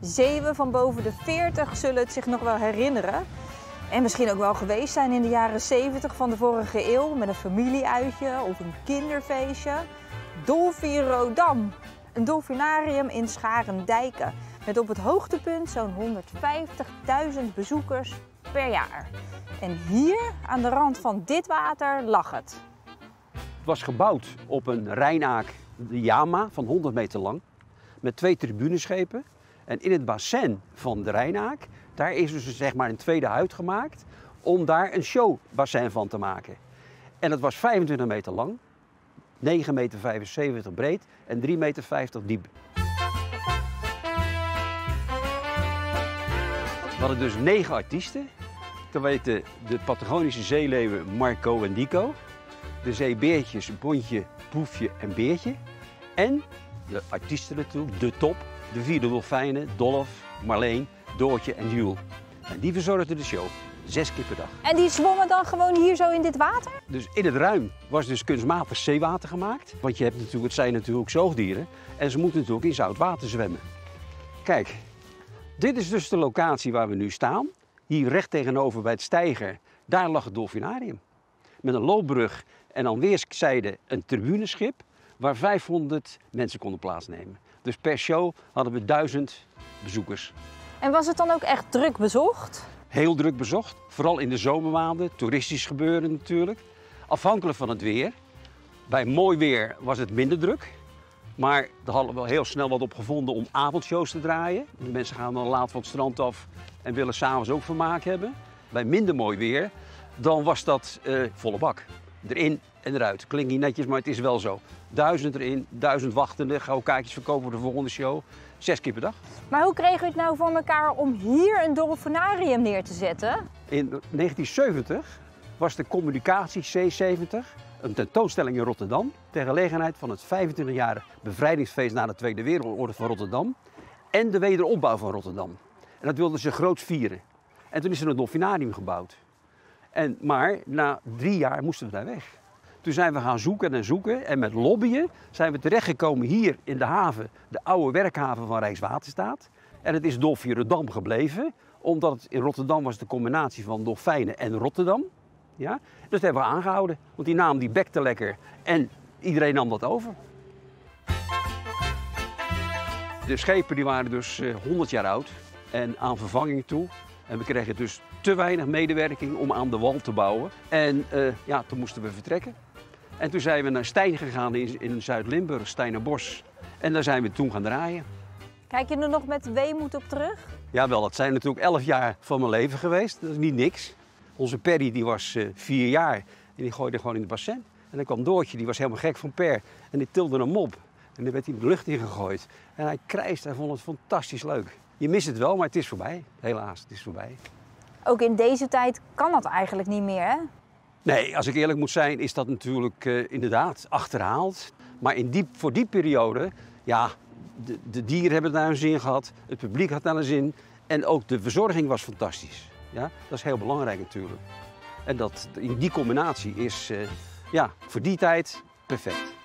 Zeeuwen van boven de 40 zullen het zich nog wel herinneren. En misschien ook wel geweest zijn in de jaren 70 van de vorige eeuw met een familieuitje of een kinderfeestje. Dolfirodam, een dolfinarium in Scharendijken. Met op het hoogtepunt zo'n 150.000 bezoekers per jaar. En hier aan de rand van dit water lag het. Het was gebouwd op een Rijnaak, de Jama, van 100 meter lang. Met 2 tribuneschepen. En in het bassin van de Rijnaak, daar is dus zeg maar een tweede huid gemaakt om daar een showbassin van te maken. En het was 25 meter lang, 9,75 meter breed en 3,50 meter diep. We hadden dus 9 artiesten. Te weten de Patagonische zeeleeuwen Marco en Dico. De zeebeertjes Bontje, Poefje en Beertje. En de artiesten natuurlijk, de top. De 4 dolfijnen, Dolf, Marleen, Doortje en Jules. En die verzorgden de show, 6 keer per dag. En die zwommen dan gewoon hier zo in dit water? Dus in het ruim was dus kunstmatig zeewater gemaakt. Want je hebt natuurlijk, het zijn natuurlijk zoogdieren. En ze moeten natuurlijk in zout water zwemmen. Kijk, dit is dus de locatie waar we nu staan. Hier recht tegenover bij het Steiger, daar lag het dolfinarium. Met een loopbrug en aan weerszijden een tribuneschip waar 500 mensen konden plaatsnemen. Dus per show hadden we 1000 bezoekers. En was het dan ook echt druk bezocht? Heel druk bezocht, vooral in de zomermaanden, toeristisch gebeuren natuurlijk. Afhankelijk van het weer. Bij mooi weer was het minder druk. Maar daar hadden we heel snel wat op gevonden om avondshows te draaien. De mensen gaan dan laat van het strand af en willen s'avonds ook vermaak hebben. Bij minder mooi weer, dan was dat volle bak. Erin en eruit. Klinkt niet netjes, maar het is wel zo. 1000 erin, 1000 wachtenden, gauw kaartjes verkopen voor de volgende show. 6 keer per dag. Maar hoe kregen we het nou voor elkaar om hier een dolfinarium neer te zetten? In 1970 was de Communicatie C70 een tentoonstelling in Rotterdam ter gelegenheid van het 25-jarig bevrijdingsfeest na de Tweede Wereldoorlog van Rotterdam en de wederopbouw van Rotterdam. En dat wilden ze groots vieren. En toen is er een dolfinarium gebouwd. Maar na 3 jaar moesten we daar weg. Toen zijn we gaan zoeken en zoeken en met lobbyen zijn we terechtgekomen hier in de haven, de oude werkhaven van Rijkswaterstaat. En het is Dolfirodam gebleven, omdat het in Rotterdam was de combinatie van dolfijnen en Rotterdam. Ja? Dus dat hebben we aangehouden, want die naam die bekte lekker en iedereen nam dat over. De schepen die waren dus 100 jaar oud en aan vervanging toe. En we kregen dus te weinig medewerking om aan de wal te bouwen. En toen moesten we vertrekken. En toen zijn we naar Stein gegaan in Zuid-Limburg, Steinerbos. En daar zijn we toen gaan draaien. Kijk je er nog met weemoed op terug? Jawel, dat zijn natuurlijk 11 jaar van mijn leven geweest. Dat is niet niks. Onze Perry die was 4 jaar en die gooide gewoon in het bassin. En dan kwam Doortje, die was helemaal gek van Per. En die tilde hem op. En dan werd hij de lucht ingegooid. En hij krijste, hij vond het fantastisch leuk. Je mist het wel, maar het is voorbij. Helaas, het is voorbij. Ook in deze tijd kan dat eigenlijk niet meer, hè? Nee, als ik eerlijk moet zijn, is dat natuurlijk inderdaad achterhaald. Maar voor die periode, ja, de dieren hebben daar een zin gehad. Het publiek had daar een zin. En ook de verzorging was fantastisch. Ja, dat is heel belangrijk natuurlijk. En in die combinatie is voor die tijd perfect.